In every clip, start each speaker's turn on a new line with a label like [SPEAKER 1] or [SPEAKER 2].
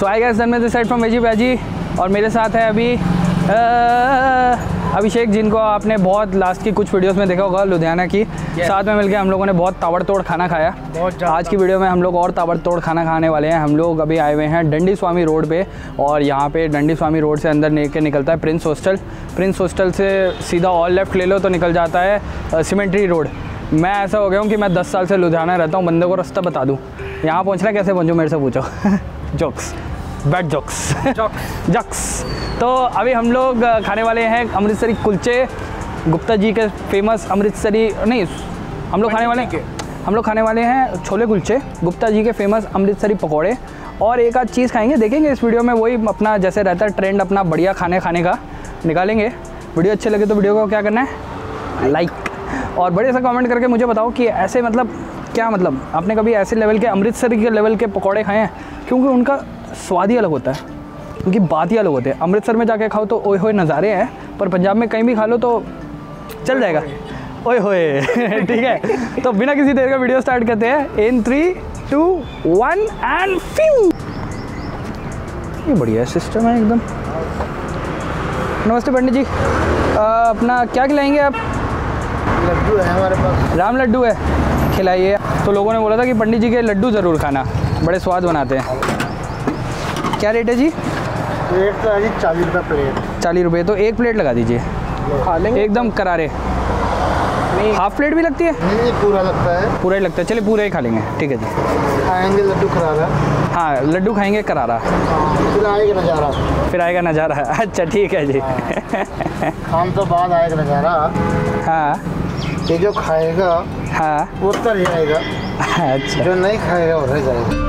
[SPEAKER 1] So hi guys, this side from Veggie Paaji और मेरे साथ है अभी अभिषेक, जिनको आपने बहुत लास्ट की कुछ वीडियोस में देखा होगा लुधियाना की। साथ में मिलकर हम लोगों ने बहुत ताबड़तोड़ खाना खाया। आज की वीडियो में हम लोग और ताबड़तोड़ खाना खाने वाले हैं। हम लोग अभी आए हुए हैं डंडी स्वामी रोड पे, और यहाँ पे डंडी स्वामी रोड से अंदर लेके निकलता है प्रिंस हॉस्टल। प्रिंस हॉस्टल से सीधा ऑल लेफ्ट ले लो तो निकल जाता है सीमेंट्री रोड। मैं ऐसा हो गया हूँ कि मैं 10 साल से लुधियाना रहता हूँ, बंदे को रास्ता बता दूँ। यहाँ पहुँचना कैसे पहुँचूँ मेरे से पूछो। Jokes, bad jokes. तो अभी हम लोग खाने वाले हैं अमृतसरी कुलचे, गुप्ता जी के फेमस अमृतसरी नहीं, हम लोग खाने वाले हैं छोले कुलचे, गुप्ता जी के फेमस अमृतसरी पकौड़े, और एक आध चीज़ खाएंगे। देखेंगे इस वीडियो में वही अपना जैसे रहता है ट्रेंड, अपना बढ़िया खाने का निकालेंगे। वीडियो अच्छे लगे तो वीडियो को क्या करना है, लाइक, और बढ़िया सा कमेंट करके मुझे बताओ कि ऐसे मतलब क्या, मतलब आपने कभी ऐसे लेवल के अमृतसरी के लेवल के पकौड़े खाए हैं? क्योंकि उनका स्वाद ही अलग होता है, उनकी बात ही अलग होती है। अमृतसर में जाके खाओ तो ओए होए नज़ारे हैं, पर पंजाब में कहीं भी खा लो तो चल जाएगा, ओए होए। ठीक है, तो बिना किसी देर का वीडियो स्टार्ट करते हैं इन 3, 2, 1 एंड फ्यू। ये बढ़िया सिस्टम है एकदम। नमस्ते पंडित जी, अपना क्या खिलाएंगे आप?
[SPEAKER 2] लड्डू है हमारे पास,
[SPEAKER 1] राम लड्डू है, खिलाइए। तो लोगों ने बोला था कि पंडित जी के लड्डू ज़रूर खाना, बड़े स्वाद बनाते हैं। क्या रेट है जी?
[SPEAKER 2] प्लेट तो है जी 40 रुपये प्लेट।
[SPEAKER 1] 40 रुपये, तो एक प्लेट लगा दीजिए,
[SPEAKER 2] खा लेंगे
[SPEAKER 1] एकदम करारे। नहीं, हाफ प्लेट भी लगती है?
[SPEAKER 2] नहीं, पूरा लगता है।
[SPEAKER 1] पूरा ही लगता है, चलिए पूरा ही खा लेंगे। ठीक है जी,
[SPEAKER 2] खाएंगे लड्डू करारा।
[SPEAKER 1] हाँ, लड्डू खाएंगे करारा,
[SPEAKER 2] फिर आएगा नज़ारा।
[SPEAKER 1] फिर आएगा नज़ारा। अच्छा ठीक है जी।
[SPEAKER 2] खान तो बाद आएगा नज़ारा।
[SPEAKER 1] हाँ,
[SPEAKER 2] ये जो खाएगा
[SPEAKER 1] हाँ,
[SPEAKER 2] वो तर जाएगा।
[SPEAKER 1] अच्छा,
[SPEAKER 2] जो नहीं खाएगा वो रह जाएगा।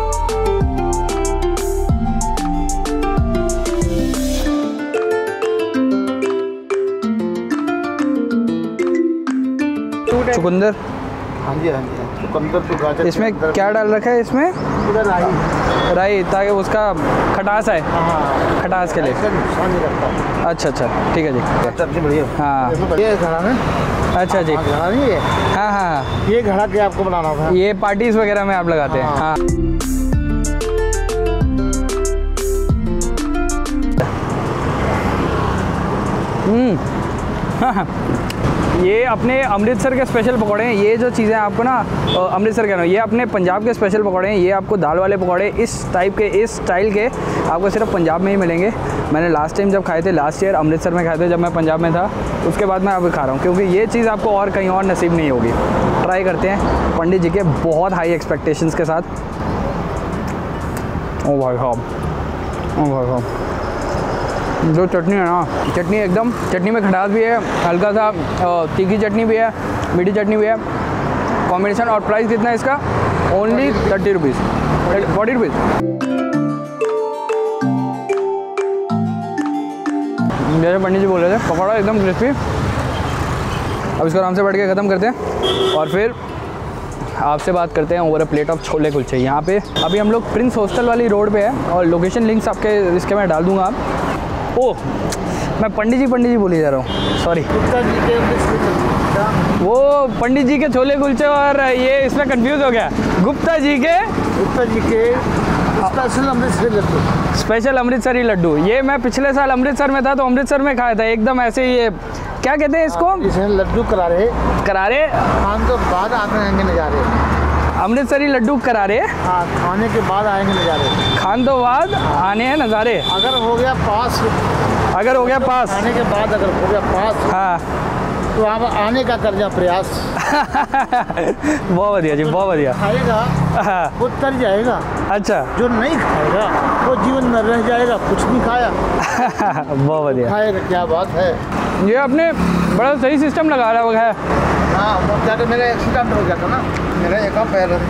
[SPEAKER 1] चुकंदर,
[SPEAKER 2] हाँ जी हाँ जी, चुकंदर तो गाजर।
[SPEAKER 1] इसमें क्या डाल रखा है? इसमें राई, ताकि उसका खटास आए।
[SPEAKER 2] हाँ,
[SPEAKER 1] खटास के लिए
[SPEAKER 2] नुकसान नहीं करता।
[SPEAKER 1] अच्छा, ठीक है जी।
[SPEAKER 2] सब्जी बढ़िया।
[SPEAKER 1] हाँ,
[SPEAKER 2] ये घड़ा है।
[SPEAKER 1] अच्छा जी।
[SPEAKER 2] घड़ा नहीं है?
[SPEAKER 1] हाँ हाँ,
[SPEAKER 2] ये घड़ा क्या आपको बनाना था?
[SPEAKER 1] ये पार्टीज वगैरह में आप लगाते हैं। हाँ, हाँ। ये अपने अमृतसर के स्पेशल पकौड़े हैं। ये जो चीज़ें आपको ना अमृतसर कह रहा हूँ, ये अपने पंजाब के स्पेशल पकौड़े हैं। ये आपको दाल वाले पकौड़े इस टाइप के, इस स्टाइल के आपको सिर्फ पंजाब में ही मिलेंगे। मैंने लास्ट टाइम जब खाए थे, लास्ट ईयर अमृतसर में खाए थे जब मैं पंजाब में था, उसके बाद मैं अभी खा रहा हूँ, क्योंकि ये चीज़ आपको और कहीं और नसीब नहीं होगी। ट्राई करते हैं पंडित जी के बहुत हाई एक्सपेक्टेशंस के साथ। ओ भाई साहब, ओ भाई साहब, जो चटनी है ना, चटनी एकदम, चटनी में खटास भी है, हल्का सा तीखी चटनी भी है, मीठी चटनी भी है, कॉम्बिनेशन। और प्राइस कितना है इसका? Only 30 rupees, 40 rupees. जैसे पंडित जी बोल रहे थे, पकौड़ा एकदम क्रिस्पी। अब इसको आराम से बैठ के ख़त्म करते हैं और फिर आपसे बात करते हैं over a plate of chole kulche. यहाँ पे अभी हम लोग प्रिंस हॉस्टल वाली रोड पे है, और लोकेशन लिंक्स आपके इसके मैं डाल दूँगा। ओह, मैं पंडित जी बोली जा रहा हूँ, सॉरी। वो पंडित जी के छोले कुलचे, और ये इसमें कंफ्यूज हो गया। गुप्ता जी के स्पेशल अमृतसरी लड्डू। ये मैं पिछले साल अमृतसर में था तो अमृतसर में खाया था, एकदम ऐसे ही। ये क्या कहते हैं इसको?
[SPEAKER 2] लड्डू करारे। खान तो बाद आते हैं नज़ारे।
[SPEAKER 1] अमृतसरी लड्डू करारे।
[SPEAKER 2] हाँ, खाने के बाद आएंगे नज़ारे।
[SPEAKER 1] खान तो बाद आने हैं नज़ारे।
[SPEAKER 2] अगर हो गया पास, खाने के बाद अगर हो गया पास, हाँ, तो आप आने का कर जा प्रयास।
[SPEAKER 1] बहुत बढ़िया जी, बहुत बढ़िया।
[SPEAKER 2] खाएगा वो तर जाएगा।
[SPEAKER 1] अच्छा,
[SPEAKER 2] जो नहीं खाएगा वो जीवन में रह जाएगा, कुछ नहीं खाया।
[SPEAKER 1] बहुत बढ़िया।
[SPEAKER 2] खाएगा, क्या बात है।
[SPEAKER 1] ये आपने बड़ा सही सिस्टम लगा रहा है।
[SPEAKER 2] हाँ, वो क्या तो मेरा एक्सीडेंट हो गया था ना, मेरा एक पैर है।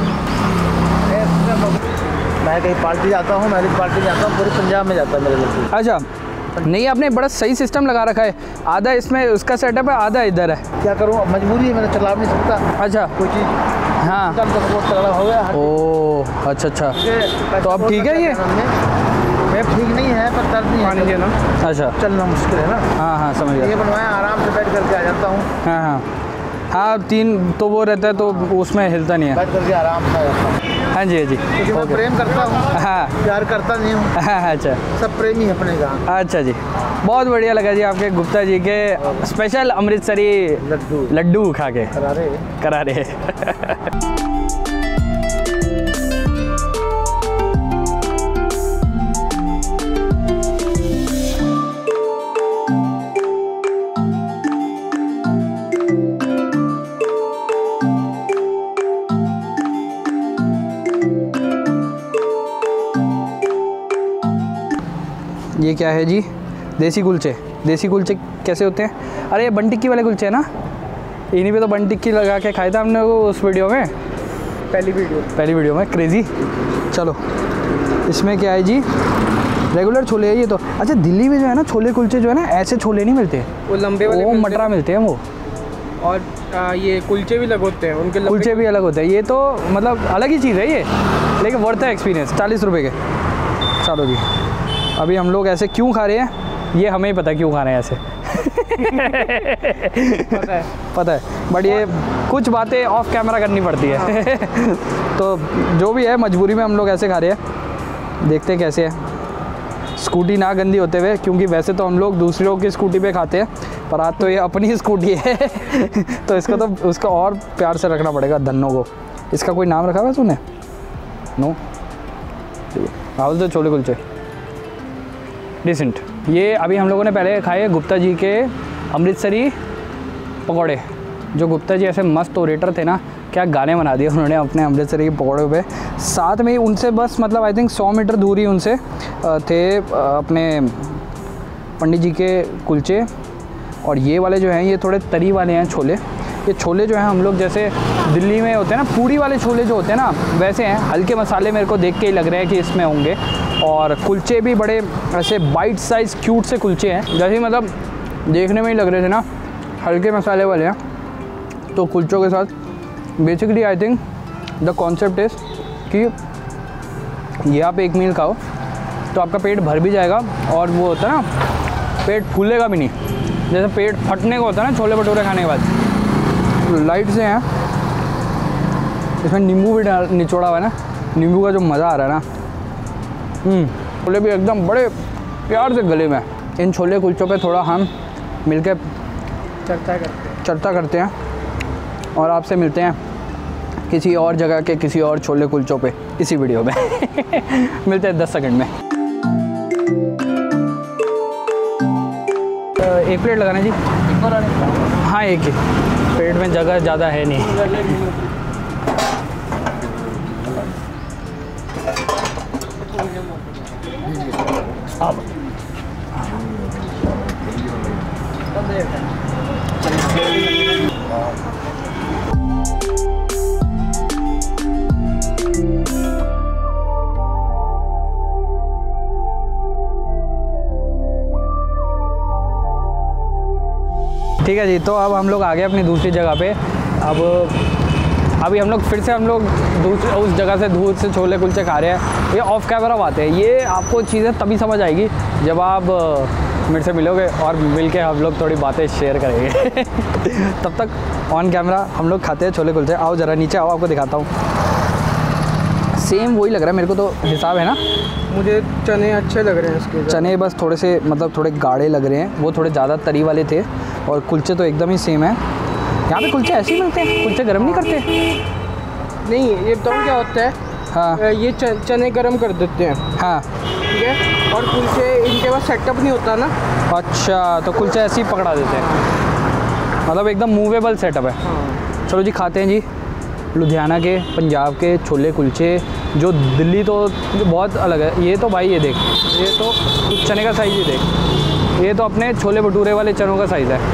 [SPEAKER 2] मैं कहीं पार्टी जाता हूँ, मेरी पार्टी जाता हूँ, पूरे पंजाब में जाता है मेरे लिए।
[SPEAKER 1] अच्छा, नहीं, आपने बड़ा सही सिस्टम लगा रखा है। आधा इसमें उसका सेटअप है, आधा इधर है।
[SPEAKER 2] क्या करूँ, मजबूरी है, मैंने चला नहीं सकता।
[SPEAKER 1] अच्छा,
[SPEAKER 2] कोई चीज़।
[SPEAKER 1] हाँ,
[SPEAKER 2] तगड़ा हो गया।
[SPEAKER 1] ओह, अच्छा। तो अब ठीक है? ये
[SPEAKER 2] मैं ठीक नहीं है, पर दर्द नहीं है ना।
[SPEAKER 1] अच्छा,
[SPEAKER 2] चलना मुश्किल है ना।
[SPEAKER 1] हाँ, समझ गया।
[SPEAKER 2] ये बनवाया, आराम से बैठ करके आ जाता हूँ।
[SPEAKER 1] हाँ, 3 तो वो रहता है तो उसमें हिलता नहीं है,
[SPEAKER 2] बैठ करके आराम से आ जाता हूँ।
[SPEAKER 1] हाँ जी, हाँ जी।
[SPEAKER 2] क्योंकि मैं प्रेम करता हूँ।
[SPEAKER 1] हाँ,
[SPEAKER 2] प्यार करता नहीं हूँ।
[SPEAKER 1] हाँ, अच्छा,
[SPEAKER 2] सब प्रेमी है अपने गाँव।
[SPEAKER 1] अच्छा जी, बहुत बढ़िया लगा जी आपके गुप्ता जी के स्पेशल अमृतसरी लड्डू खा के। करारे। ये क्या है जी? देसी कुलचे। देसी कुलचे कैसे होते हैं? अरे ये बन टिक्की वाले कुलचे हैं ना? इन्हीं पे तो बन टिक्की लगा के खाया था हमने वो उस वीडियो में, पहली वीडियो में क्रेज़ी। चलो इसमें क्या है जी? रेगुलर छोले है ये तो। अच्छा, दिल्ली में जो है ना छोले कुलचे जो है ना, ऐसे छोले नहीं मिलते, वो लंबे वाले, वो मटरा मिलते हैं वो।
[SPEAKER 3] और ये कुलचे भी अलग होते हैं, उनके
[SPEAKER 1] कुलचे भी अलग होते हैं। ये तो मतलब अलग ही चीज़ है ये, लेकिन वर्थ है एक्सपीरियंस। 40 रुपये के। चलो जी, अभी हम लोग ऐसे क्यों खा रहे हैं ये हमें ही पता क्यों खा रहे हैं ऐसे। पता है, बट ये कुछ बातें ऑफ कैमरा करनी पड़ती है। तो जो भी है मजबूरी में हम लोग ऐसे खा रहे हैं। देखते हैं कैसे है। स्कूटी ना गंदी होते हुए, क्योंकि वैसे तो हम लोग दूसरों की स्कूटी पे खाते हैं, पर आज तो ये अपनी ही स्कूटी है। तो इसको तो उसका और प्यार से रखना पड़ेगा धन्नों को। इसका कोई नाम रखा हुआ है तूने? नो, राहुल तो छोले कुलचे डिसेंट। ये अभी हम लोगों ने पहले खाए गुप्ता जी के अमृतसरी पकौड़े। जो गुप्ता जी ऐसे मस्त ओरेटर थे ना, क्या गाने बना दिए उन्होंने अपने अमृतसरी के पकौड़े पे। साथ में ही उनसे बस मतलब आई थिंक 100 मीटर दूर ही उनसे थे अपने पंडित जी के कुलचे। और ये वाले जो हैं ये थोड़े तरी वाले हैं छोले। ये छोले जो हैं हम लोग जैसे दिल्ली में होते हैं ना पूड़ी वाले छोले जो होते हैं ना, वैसे हैं। हल्के मसाले मेरे को देख के ही लग रहे हैं कि इसमें होंगे। और कुलचे भी बड़े ऐसे बाइट साइज़ क्यूट से कुलचे हैं, जैसे मतलब देखने में ही लग रहे थे ना हल्के मसाले वाले हैं। तो कुलचों के साथ basically I think the concept is कि ये आप एक मील खाओ तो आपका पेट भर भी जाएगा, और वो होता है ना पेट फूलेगा भी नहीं, जैसे पेट फटने का होता है ना छोले भटूरे खाने के बाद। लाइट से हैं, इसमें नींबू भी निचोड़ा हुआ है ना, नींबू का जो मज़ा आ रहा है ना। छोले भी एकदम बड़े प्यार से गले में। इन छोले कुलचों पे थोड़ा हम मिलकर चर्चा करते हैं और आपसे मिलते हैं किसी और जगह के किसी और छोले कुलचों पे इसी वीडियो में। मिलते हैं 10 सेकंड में। एक प्लेट लगाना जी। हाँ, एक ही पेट में जगह ज़्यादा है नहीं। अब ठीक है जी, तो अब हम लोग आ गए अपनी दूसरी जगह पे। अभी हम लोग फिर से दूसरे उस जगह से दूर से छोले कुलचे खा रहे हैं। ये ऑफ कैमरा बात है, ये आपको चीज़ें तभी समझ आएगी जब आप मेरे से मिलोगे और मिल के हम लोग थोड़ी बातें शेयर करेंगे। तब तक ऑन कैमरा हम लोग खाते हैं छोले कुलचे। आओ ज़रा नीचे आओ, आपको दिखाता हूँ। सेम वही लग रहा है मेरे को तो, हिसाब है ना।
[SPEAKER 3] मुझे चने अच्छे लग रहे हैं इसके।
[SPEAKER 1] चने बस थोड़े से मतलब थोड़े गाढ़े लग रहे हैं, वो थोड़े ज़्यादा तरी वाले थे। और कुलचे तो एकदम ही सेम है। यहाँ पे कुलचे ऐसे ही मिलते हैं, कुलचे गर्म नहीं करते?
[SPEAKER 3] नहीं, ये बताऊँ क्या होता है।
[SPEAKER 1] हाँ,
[SPEAKER 3] ये चने गर्म कर देते हैं।
[SPEAKER 1] हाँ,
[SPEAKER 3] ठीक है। और कुलचे इनके पास सेटअप नहीं होता ना।
[SPEAKER 1] अच्छा, तो कुलचे ऐसे ही पकड़ा देते हैं, मतलब एकदम मूवेबल सेटअप है।
[SPEAKER 3] हाँ।
[SPEAKER 1] चलो जी, खाते हैं जी लुधियाना के, पंजाब के छोले कुलचे। जो दिल्ली तो बहुत अलग है। ये तो भाई ये देख, ये तो चने का साइज़ ही देख, ये तो अपने छोले भटूरे वाले चनों का साइज़ है।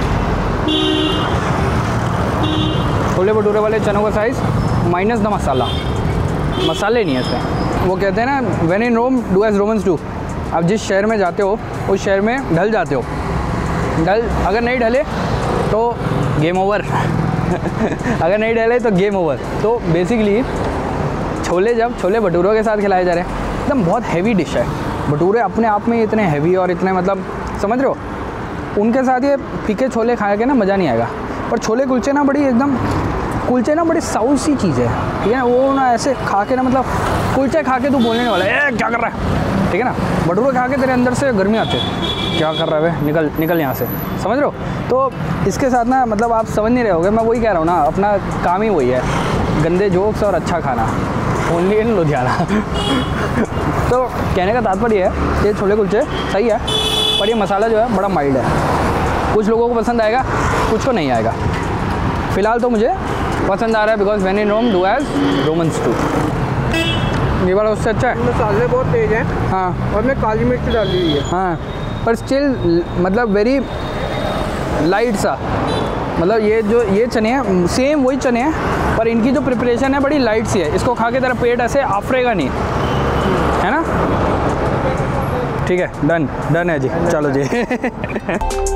[SPEAKER 1] छोले भटूरे वाले चनों का साइज़ माइनस द मसाला, मसाले नहीं है इसमें। वो कहते हैं ना, when in Rome do as Romans do. आप जिस शहर में जाते हो उस शहर में ढल जाते हो। अगर नहीं ढले तो गेम ओवर। अगर नहीं ढले तो गेम ओवर। तो बेसिकली छोले जब छोले भटूरों के साथ खिलाए जा रहे हैं, एकदम बहुत हैवी डिश है। भटूरे अपने आप में इतने हैवी और इतने मतलब समझ रहे हो, उनके साथ ये फीके छोले खा के ना मज़ा नहीं आएगा। पर छोले कुलचे ना बड़ी एकदम कुलचे ना बड़ी साउथ सी चीज़ है, ठीक है ना। वो ना ऐसे खा के ना मतलब कुलचे खा के तू बोलने वाला है क्या कर रहा है, ठीक है ना। भटूरे खा के तेरे अंदर से गर्मी आती है, क्या कर रहा है भाई, निकल निकल यहाँ से, समझ रहे हो। तो इसके साथ ना मतलब आप समझ नहीं रहे होगे, मैं वही कह रहा हूँ ना, अपना काम ही वही है, गंदे जोक्स और अच्छा खाना, ओनली इन लुधियाना। तो कहने का तात्पर्य है ये छोले कुलचे सही है, पर ये मसाला जो है बड़ा माइल्ड है। कुछ लोगों को पसंद आएगा, कुछ को नहीं आएगा। फ़िलहाल तो मुझे पसंद आ रहा है, because when in Rome do as Romans do. ये वाला उससे अच्छा है।
[SPEAKER 3] मसाले बहुत तेज़ हैं।
[SPEAKER 1] हाँ,
[SPEAKER 3] और मैं काली मिर्च डाली हुई है।
[SPEAKER 1] हाँ, पर स्टिल मतलब वेरी लाइट सा, मतलब ये जो ये चने हैं सेम वही चने हैं, पर इनकी जो प्रिपरेशन है बड़ी लाइट सी है। इसको खा के तेरा पेट ऐसे आफरेगा नहीं, है ना। ठीक है, डन डन है जी, चलो जी।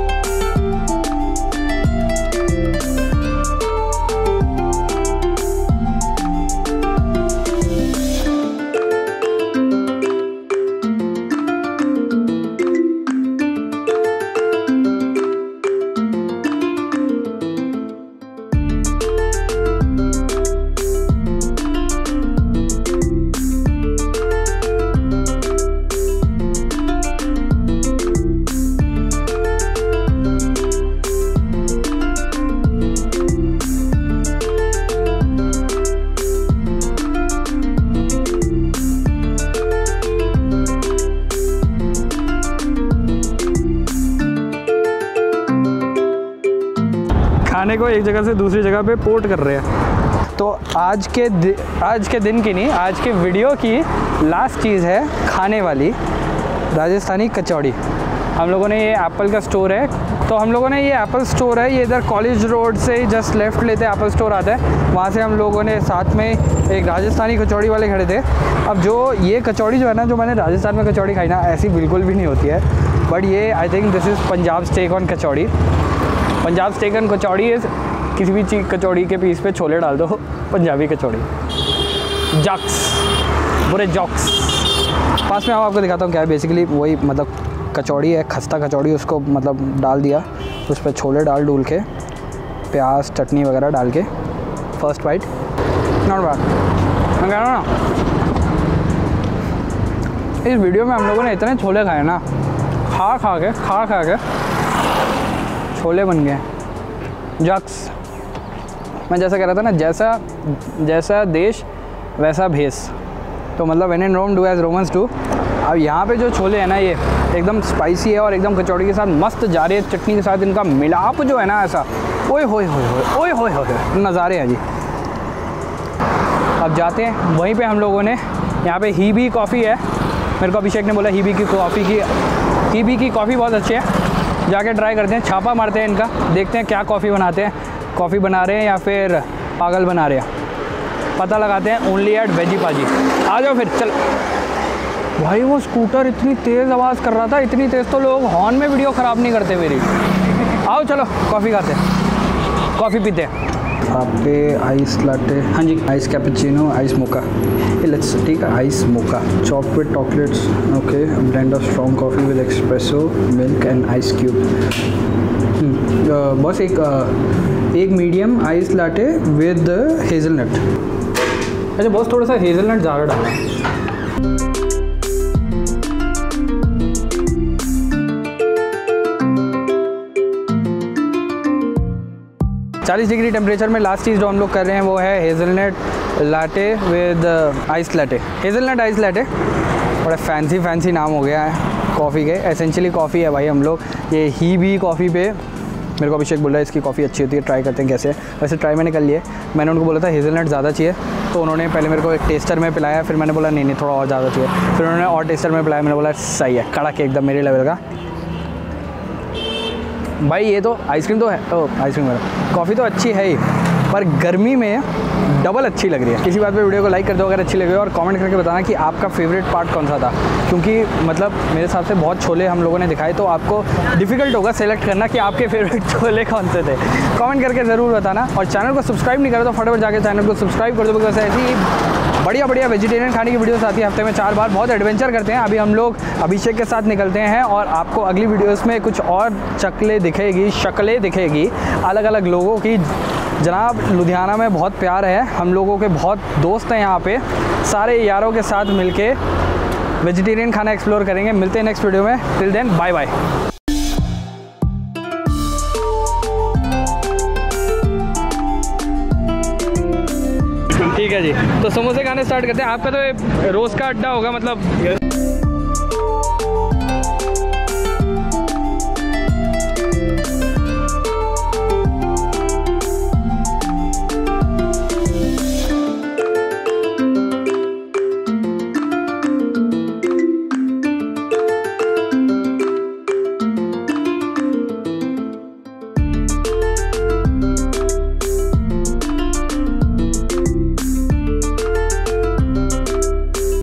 [SPEAKER 1] खाने को एक जगह से दूसरी जगह पे पोर्ट कर रहे हैं। तो आज के दिन की नहीं, आज के वीडियो की लास्ट चीज़ है खाने वाली, राजस्थानी कचौड़ी। हम लोगों ने ये एप्पल का स्टोर है, तो हम लोगों ने ये एप्पल स्टोर है, ये इधर कॉलेज रोड से ही जस्ट लेफ़्ट लेते एप्पल स्टोर आता है, वहाँ से हम लोगों ने साथ में एक राजस्थानी कचौड़ी वाले खड़े थे। अब जो ये कचौड़ी जो है ना, जो मैंने राजस्थान में कचौड़ी खाई ना, ऐसी बिल्कुल भी नहीं होती है, बट ये I think this is Punjab steak on kachori. Punjab steak on kachori is किसी भी चीज़ कचौड़ी के पीस पे छोले डाल दो, पंजाबी कचौड़ी। जॉक्स, बुरे जॉक्स। पास में आपको दिखाता हूँ क्या है। बेसिकली वही मतलब कचौड़ी है, खस्ता कचौड़ी, उसको मतलब डाल दिया, उस पर छोले डाल डूल के, प्याज चटनी वगैरह डाल के, फर्स्ट बाइट नॉट बैड। मैं कह रहा हूँ ना, इस वीडियो में हम लोगों ने इतने छोले खाए ना, खा खा के छोले बन गए जक्स। मैं जैसा कह रहा था ना, जैसा देश वैसा भेस। तो मतलब when in Rome do as Romans do. अब यहाँ पे जो छोले हैं ना, ये एकदम स्पाइसी है और एकदम कचौड़ी के साथ मस्त जा रही है, चटनी के साथ इनका मिलाप जो है ना, ऐसा ओए होए होए होए होए नज़ारे हैं जी। अब जाते हैं वहीं पे। हम लोगों ने यहाँ पे हीबी कॉफ़ी है, मेरे को अभिषेक ने बोला हीबी की कॉफ़ी बहुत अच्छी है, जाके ट्राई करते हैं, छापा मारते हैं इनका, देखते हैं क्या कॉफ़ी बनाते हैं, कॉफ़ी बना रहे हैं या फिर पागल बना रहे हैं, पता लगाते हैं। Only eight वेजीपाजी। आ जाओ फिर, चल भाई। वो स्कूटर इतनी तेज़ आवाज़ कर रहा था, इतनी तेज़ तो लोग हॉर्न में वीडियो ख़राब नहीं करते मेरी। आओ चलो कॉफ़ी खाते हैं, कॉफ़ी पीते हैं। आपके आइस लाटे, हाँ जी, ice cappuccino, ice mocha, let's take ice mocha, chop with chocolates, okay, blend of strong coffee with espresso milk and ice cube. बस एक medium ice latte with hazelnut. अच्छा बस थोड़ा सा हेज़लनट ज़्यादा डालना है। 40 डिग्री टेम्परेचर में लास्ट चीज़ जो हम लोग कर रहे हैं वो है hazelnut latte with ice latte, hazelnut ice latte. बड़ा फैंसी नाम हो गया है कॉफ़ी के। एसेंशियली कॉफ़ी है भाई हम लोग। ये ही भी कॉफ़ी पे मेरे को अभिषेक बोल रहा है इसकी कॉफ़ी अच्छी होती है, ट्राई करते हैं कैसे। वैसे ट्राई मैंने कर लिया। मैंने उनको बोला था हेज़लनट ज़्यादा चाहिए, तो उन्होंने पहले मेरे को एक टेस्टर में पिलाया, फिर मैंने बोला नहीं थोड़ा और ज़्यादा चाहिए, फिर उन्होंने और टेस्टर में पिलाया, मैंने बोला सही है, कड़क एकदम मेरे लेवल का। भाई ये तो आइसक्रीम तो है, आइसक्रीम मेरा कॉफ़ी तो अच्छी है ही, पर गर्मी में डबल अच्छी लग रही है। किसी बात पे वीडियो को लाइक कर दो अगर अच्छी लगे, और कमेंट करके बताना कि आपका फेवरेट पार्ट कौन सा था, क्योंकि मतलब मेरे हिसाब से बहुत छोले हम लोगों ने दिखाए, तो आपको डिफ़िकल्ट होगा सेलेक्ट करना कि आपके फेवरेट छोले कौन से थे। कमेंट करके ज़रूर बताना, और चैनल को सब्सक्राइब नहीं करो तो फटाफट जाके चैनल को सब्सक्राइब कर दो, बिकॉज ऐसी बढ़िया वेजिटेरियन खाने की वीडियोस आती है हफ्ते में 4 बार। बहुत एडवेंचर करते हैं। अभी हम लोग अभिषेक के साथ निकलते हैं, और आपको अगली वीडियोस में कुछ और शक्लें दिखेगी अलग अलग लोगों की, जनाब लुधियाना में बहुत प्यार है, हम लोगों के बहुत दोस्त हैं यहाँ पे, सारे यारों के साथ मिलके वेजिटेरियन खाना एक्सप्लोर करेंगे। मिलते हैं नेक्स्ट वीडियो में, टिल देन बाय बाय। ठीक है जी, तो समोसे खाने स्टार्ट करते हैं। आपका तो रोज़ का अड्डा होगा मतलब।